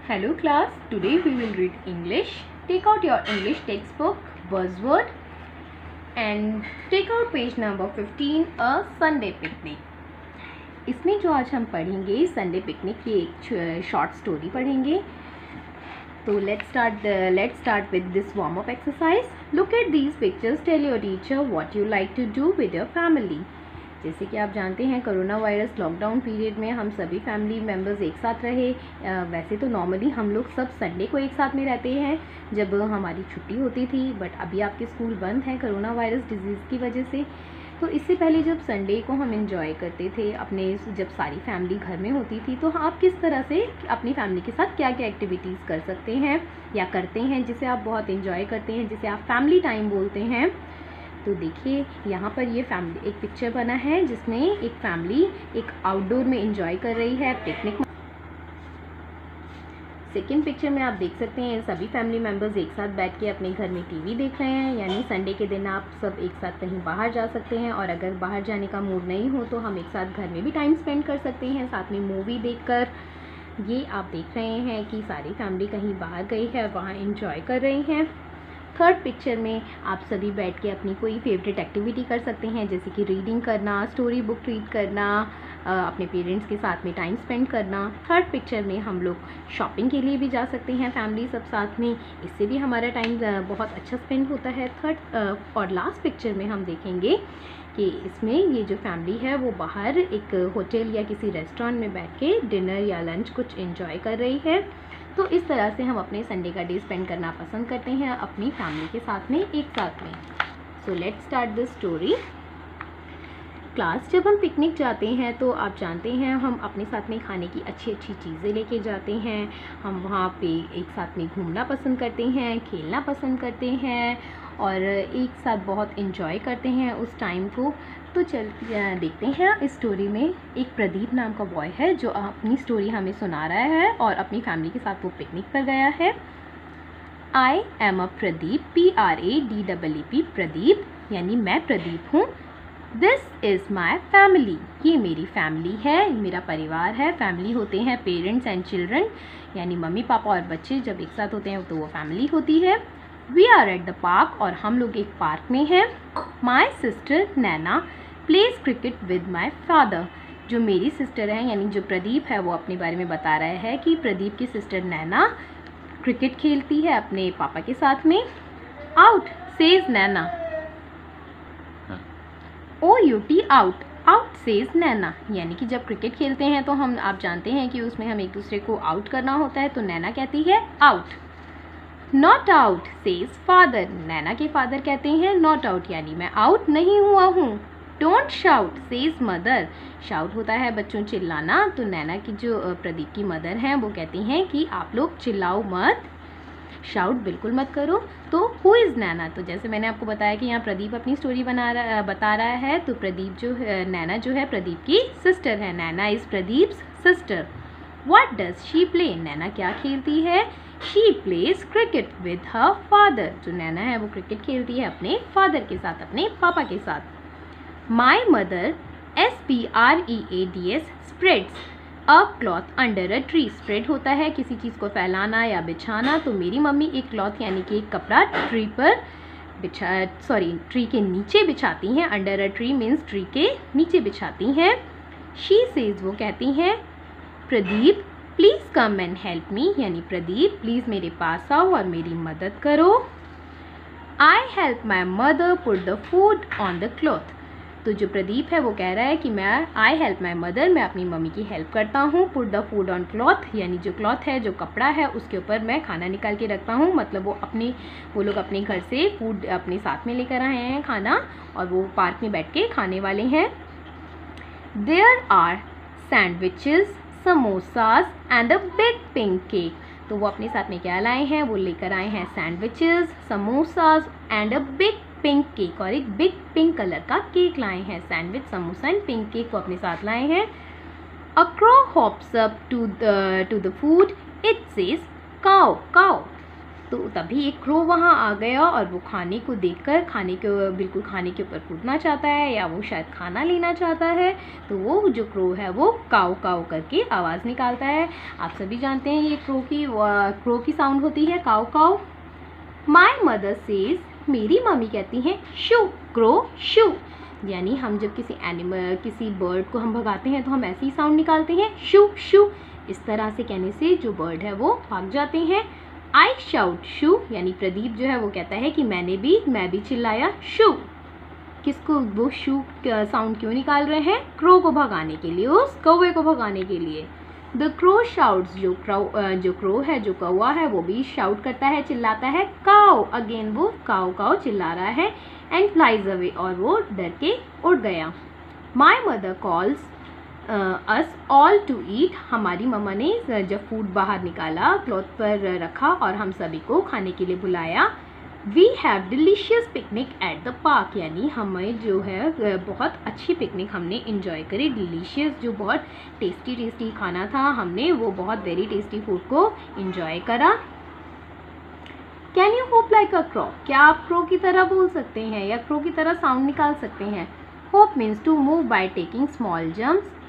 Hello class, today we will read English. Take out your English textbook, buzzword and take out page number 15, a Sunday picnic. इसमें जो आज हम पढ़ेंगे Sunday picnic की एक short story पढ़ेंगे. तो let's start with this warm up exercise. Look at these pictures. Tell your teacher what you like to do with your family. जैसे कि आप जानते हैं कोरोना वायरस लॉकडाउन पीरियड में हम सभी फैमिली मेम्बर्स एक साथ रहे. वैसे तो नॉर्मली हम लोग सब संडे को एक साथ में रहते हैं जब हमारी छुट्टी होती थी, बट अभी आपके स्कूल बंद हैं कोरोना वायरस डिजीज़ की वजह से. तो इससे पहले जब संडे को हम एंजॉय करते थे अपने, जब सारी फैमिली घर में होती थी, तो आप किस तरह से अपनी फैमिली के साथ क्या क्या एक्टिविटीज़ कर सकते हैं या करते हैं जिसे आप बहुत एंजॉय करते हैं, जिसे आप फैमिली टाइम बोलते हैं. तो देखिए यहाँ पर ये फैमिली एक पिक्चर बना है जिसमें एक फैमिली एक आउटडोर में एंजॉय कर रही है पिकनिक. सेकेंड पिक्चर में आप देख सकते हैं सभी फैमिली मेम्बर्स एक साथ बैठ के अपने घर में टीवी देख रहे हैं. यानी संडे के दिन आप सब एक साथ कहीं बाहर जा सकते हैं, और अगर बाहर जाने का मूड नहीं हो तो हम एक साथ घर में भी टाइम स्पेंड कर सकते हैं साथ में मूवी देखकर. ये आप देख रहे हैं कि सारी फैमिली कहीं बाहर गई है, वहाँ एंजॉय कर रही हैं. थर्ड पिक्चर में आप सभी बैठ के अपनी कोई फेवरेट एक्टिविटी कर सकते हैं, जैसे कि रीडिंग करना, स्टोरी बुक रीड करना, अपने पेरेंट्स के साथ में टाइम स्पेंड करना. थर्ड पिक्चर में हम लोग शॉपिंग के लिए भी जा सकते हैं फैमिली सब साथ में, इससे भी हमारा टाइम बहुत अच्छा स्पेंड होता है. थर्ड और लास्ट पिक्चर में हम देखेंगे कि इसमें ये जो फैमिली है वो बाहर एक होटल या किसी रेस्टोरेंट में बैठ के डिनर या लंच कुछ एंजॉय कर रही है. तो इस तरह से हम अपने संडे का डे स्पेंड करना पसंद करते हैं अपनी फैमिली के साथ में एक साथ में. So let's start this story. Class, जब हम पिकनिक जाते हैं तो आप जानते हैं हम अपने साथ में खाने की अच्छी अच्छी चीज़ें लेके जाते हैं. हम वहाँ पे एक साथ में घूमना पसंद करते हैं, खेलना पसंद करते हैं और एक साथ बहुत एंजॉय करते हैं उस टाइम को. तो चल देखते हैं इस स्टोरी में. एक प्रदीप नाम का बॉय है जो अपनी स्टोरी हमें सुना रहा है और अपनी फैमिली के साथ वो पिकनिक पर गया है. I am a Pradeep, PRADEEP, Pradeep यानी मैं प्रदीप हूँ. दिस इज़ माई फैमिली, ये मेरी फैमिली है, मेरा परिवार है. फैमिली होते हैं पेरेंट्स एंड चिल्ड्रन, यानी मम्मी पापा और बच्चे जब एक साथ होते हैं तो वो फैमिली होती है. We are at the park, और हम लोग एक पार्क में हैं. My sister Naina plays cricket with my father. जो मेरी सिस्टर है यानी जो प्रदीप है वो अपने बारे में बता रहा है कि प्रदीप की सिस्टर नैना क्रिकेट खेलती है अपने पापा के साथ में. Out says Naina, OUT out, out says Naina. यानी कि जब क्रिकेट खेलते हैं तो हम, आप जानते हैं कि उसमें हम एक दूसरे को आउट करना होता है, तो नैना कहती है out. Not out says father, Naina के फादर कहते हैं नॉट आउट यानी मैं आउट नहीं हुआ हूँ. Don't shout says mother, shout होता है बच्चों चिल्लाना, तो नैना की जो प्रदीप की मदर हैं वो कहती हैं कि आप लोग चिल्लाओ मत, शाउट बिल्कुल मत करो. तो हु इज़ नैना, तो जैसे मैंने आपको बताया कि यहाँ प्रदीप अपनी स्टोरी बता रहा है, तो प्रदीप जो है, नैना जो है प्रदीप की सिस्टर है. Naina is Pradeep's sister. What does she play, Naina क्या खेलती है. She plays cricket with her father, जो नैना है वो क्रिकेट खेलती है अपने फादर के साथ, अपने पापा के साथ. My mother SPREADS spreads a cloth under a tree. Spread होता है किसी चीज़ को फैलाना या बिछाना, तो मेरी मम्मी एक क्लॉथ यानी कि एक कपड़ा ट्री के नीचे बिछाती हैं. Under a tree means tree के नीचे बिछाती हैं. शी सेज, वो कहती हैं Pradeep please come and help me, यानी प्रदीप प्लीज़ मेरे पास आओ और मेरी मदद करो. I help my mother put the food on the cloth. तो जो प्रदीप है वो कह रहा है कि आई हेल्प माई मदर, मैं अपनी मम्मी की हेल्प करता हूँ. Put the food on cloth यानी जो क्लॉथ है, जो कपड़ा है, उसके ऊपर मैं खाना निकाल के रखता हूँ. मतलब वो लोग अपने घर से फूड अपने साथ में लेकर आए हैं खाना, और वो पार्क में बैठ के खाने वाले हैं. There are sandwiches, samosas and a big pink cake. तो वो अपने साथ में क्या लाए हैं, वो लेकर आए हैं sandwiches, samosas and a big pink cake, और एक बिग पिंक कलर का केक लाए हैं. Sandwich, samosa and pink cake को अपने साथ लाए हैं. अ crow hops up to the food, it says cow cow. तो तभी एक क्रो वहाँ आ गया और वो खाने को देखकर बिल्कुल खाने के ऊपर कूदना चाहता है, या वो शायद खाना लेना चाहता है। तो वो जो क्रो है वो काऊ काऊ करके आवाज़ निकालता है। आप सभी जानते हैं ये क्रो की साउंड होती है काऊ काऊ। माई मदर सेज, मेरी मम्मी कहती हैं शू क्रो शू, यानी हम जब किसी बर्ड को हम भगाते हैं तो हम ऐसे ही साउंड निकालते हैं शू शू। इस तरह से कहने से जो बर्ड है वो भाग जाते हैं। आई शाउट शू, यानी प्रदीप जो है वो कहता है कि मैं भी चिल्लाया शू। किसको वो शू साउंड क्यों निकाल रहे हैं? क्रो को भगाने के लिए, उस कौवे को भगाने के लिए। द क्रो शाउट्स, जो क्रो है, जो कौवा है, वो भी शाउट करता है, चिल्लाता है काऊ। अगेन वो काऊ काऊ चिल्ला रहा है। एंड फ्लाइज अवे, और वो डर के उड़ गया। My mother calls us all to eat, हमारी मम्मा ने जब फूड बाहर निकाला, क्लॉथ पर रखा और हम सभी को खाने के लिए बुलाया। We have delicious picnic at the park, यानी हमें जो है बहुत अच्छी पिकनिक हमने इंजॉय करी। डिलीशियस जो बहुत टेस्टी खाना था, हमने वो बहुत वेरी टेस्टी फूड को इंजॉय करा। Can you hop like a crow, क्या आप क्रो की तरह बोल सकते हैं या क्रो की तरह साउंड निकाल सकते हैं? Hop means to move by taking small jumps.